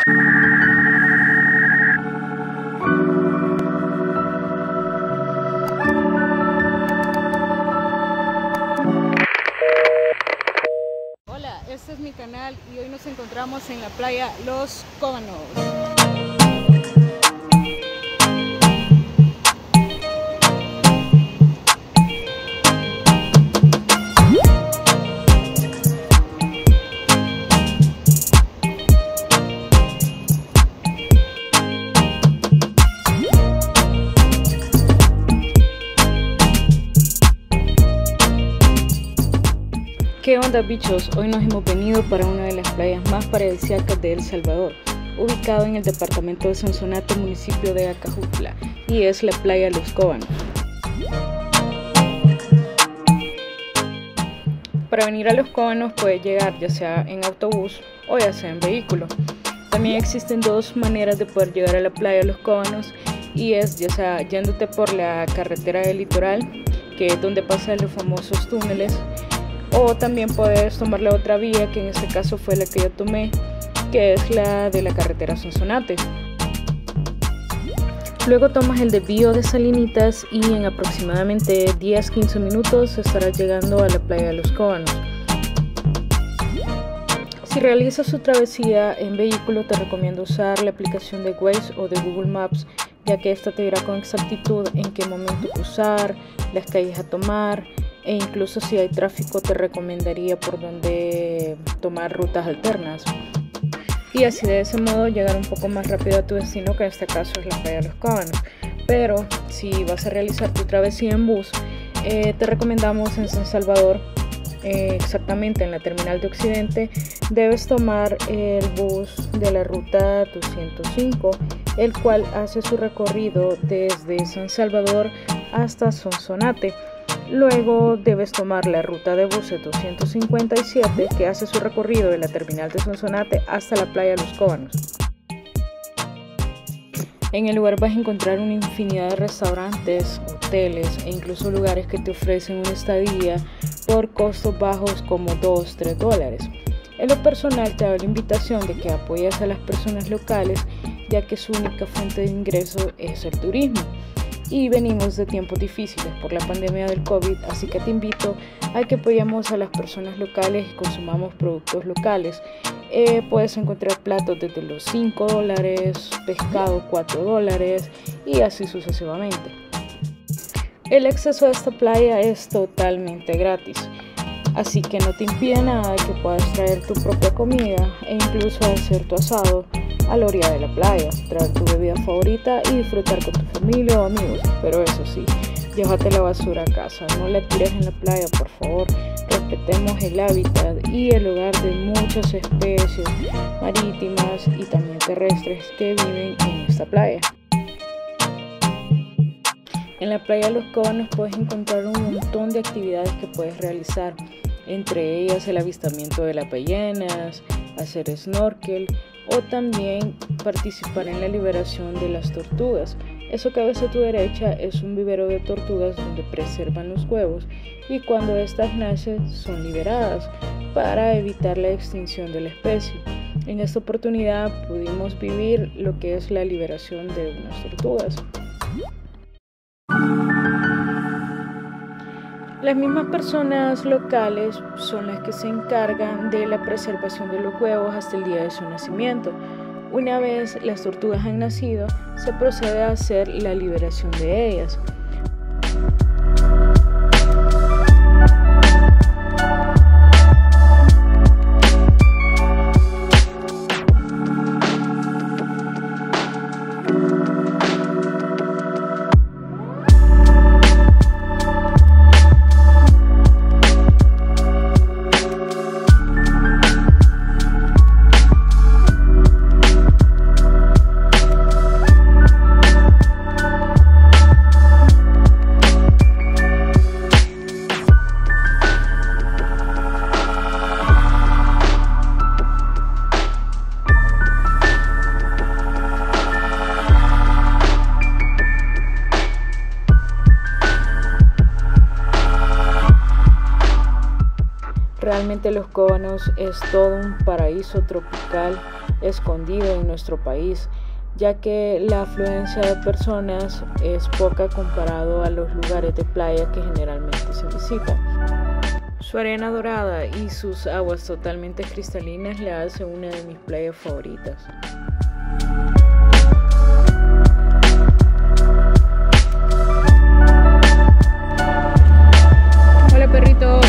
Hola, este es mi canal y hoy nos encontramos en la playa Los Cóbanos. ¿Qué onda, bichos? Hoy nos hemos venido para una de las playas más paradisíacas de El Salvador, ubicado en el departamento de Sonsonate, municipio de Acajutla, y es la playa Los Cóbanos. Para venir a Los Cóbanos puedes llegar ya sea en autobús o ya sea en vehículo. También existen dos maneras de poder llegar a la playa Los Cóbanos, y es ya sea yéndote por la carretera del litoral, que es donde pasan los famosos túneles, o también puedes tomar la otra vía, que en este caso fue la que yo tomé, que es la de la carretera Sonsonate. Luego tomas el desvío de Salinitas y en aproximadamente 10-15 minutos estarás llegando a la playa de Los Cóbanos. Si realizas su travesía en vehículo, te recomiendo usar la aplicación de Waze o de Google Maps, ya que esta te dirá con exactitud en qué momento cruzar, las calles a tomar, e incluso si hay tráfico te recomendaría por dónde tomar rutas alternas, y así de ese modo llegar un poco más rápido a tu destino, que en este caso es la playa de Los Cóbanos. Pero si vas a realizar tu travesía en bus, te recomendamos en San Salvador, exactamente en la terminal de Occidente, debes tomar el bus de la ruta 205, el cual hace su recorrido desde San Salvador hasta Sonsonate. Luego debes tomar la ruta de buses 257, que hace su recorrido de la terminal de Sonsonate hasta la playa de Los Cóbanos. En el lugar vas a encontrar una infinidad de restaurantes, hoteles e incluso lugares que te ofrecen una estadía por costos bajos como $2-3. En lo personal te hago la invitación de que apoyes a las personas locales, ya que su única fuente de ingreso es el turismo. Y venimos de tiempos difíciles por la pandemia del COVID, así que te invito a que apoyemos a las personas locales y consumamos productos locales. Puedes encontrar platos desde los $5, pescado $4 y así sucesivamente. El acceso a esta playa es totalmente gratis, así que no te impide nada que puedas traer tu propia comida e incluso hacer tu asado a la orilla de la playa, traer tu bebida favorita y disfrutar con tu familia o amigos. Pero eso sí, llévate la basura a casa, no la tires en la playa, por favor. Respetemos el hábitat y el hogar de muchas especies marítimas y también terrestres que viven en esta playa. En la playa de Los Cóbanos puedes encontrar un montón de actividades que puedes realizar, entre ellas el avistamiento de las ballenas, hacer snorkel o también participar en la liberación de las tortugas. Eso que ves a tu derecha es un vivero de tortugas donde preservan los huevos, y cuando estas nacen son liberadas para evitar la extinción de la especie. En esta oportunidad pudimos vivir lo que es la liberación de unas tortugas. Las mismas personas locales son las que se encargan de la preservación de los huevos hasta el día de su nacimiento. Una vez las tortugas han nacido, se procede a hacer la liberación de ellas. Realmente Los Cóbanos es todo un paraíso tropical escondido en nuestro país, ya que la afluencia de personas es poca comparado a los lugares de playa que generalmente se visitan. Su arena dorada y sus aguas totalmente cristalinas le hace una de mis playas favoritas. Hola, perrito.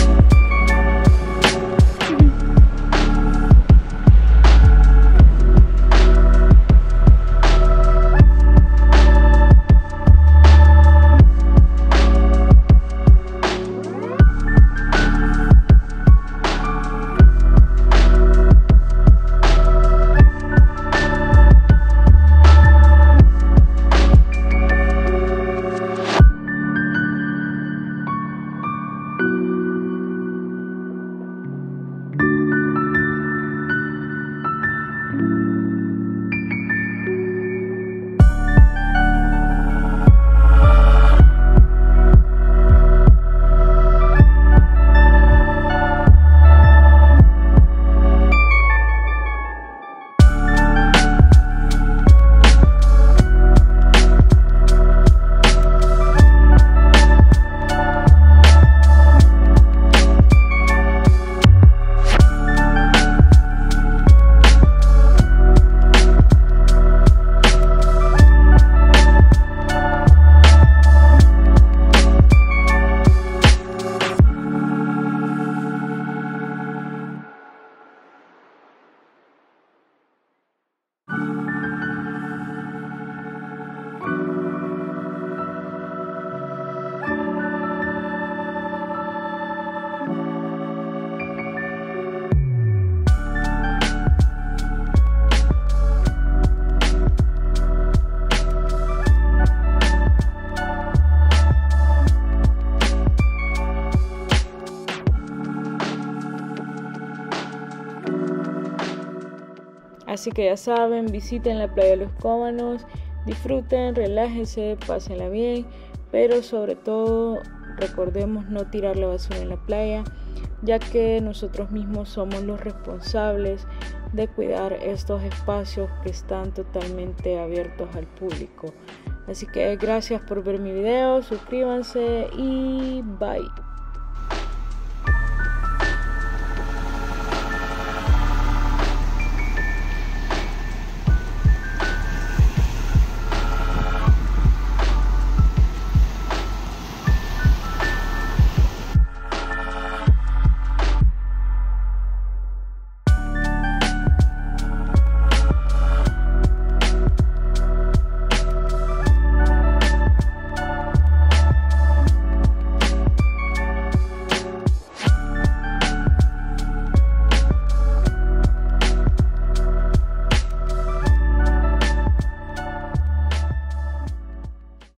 Así que ya saben, visiten la playa de Los Cóbanos, disfruten, relájense, pásenla bien, pero sobre todo recordemos no tirar la basura en la playa, ya que nosotros mismos somos los responsables de cuidar estos espacios que están totalmente abiertos al público. Así que gracias por ver mi video, suscríbanse y bye.